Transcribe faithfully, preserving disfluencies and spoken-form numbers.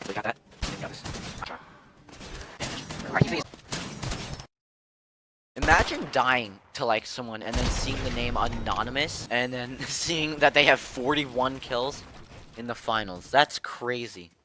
We got that. We got this. Are you Imagine dying to like someone and then seeing the name anonymous and then seeing that they have forty-one kills in the finals. That's crazy.